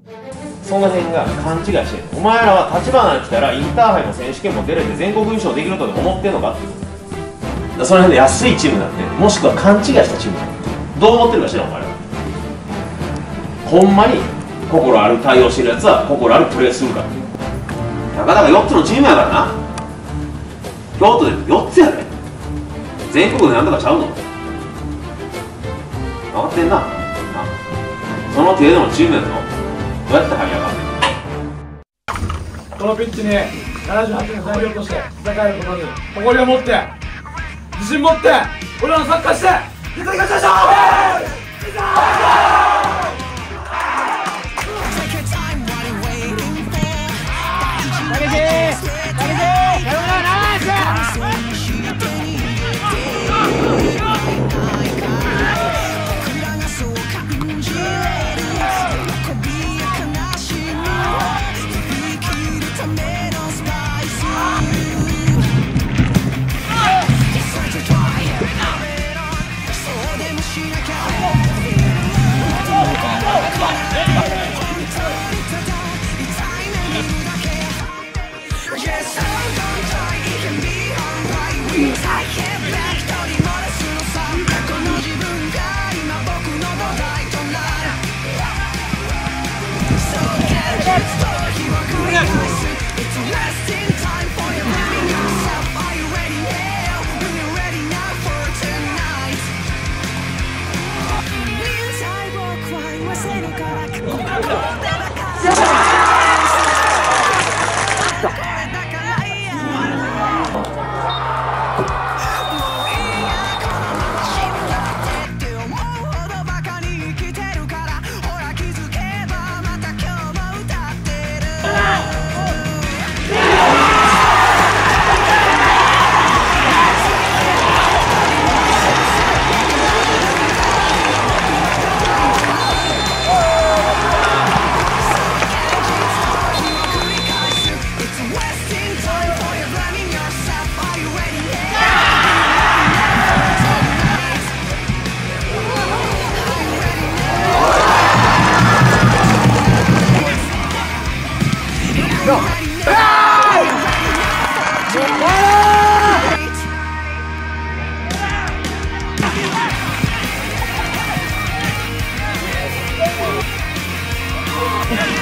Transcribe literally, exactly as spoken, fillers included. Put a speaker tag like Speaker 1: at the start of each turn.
Speaker 1: その辺が勘違いしてる。お前らは立花に来たらインターハイも選手権も出れて全国優勝できるとでも思ってんのかって。だその辺で安いチームなんて、もしくは勘違いしたチームだ。どう思ってるか知らんお前ら。ほんまに心ある対応してるやつは心あるプレーするから。たかだかよっつのチームやからな。京都でよっつやで。全国でなんとかちゃうの。分かってんな。その程度のチームやぞ。どうやって張り上がんねん。
Speaker 2: このピッチにななじゅうはちねん代表として戦えることに誇りを持って自信持って俺らのサッカーして絶対勝ちましょう。
Speaker 3: Yeah.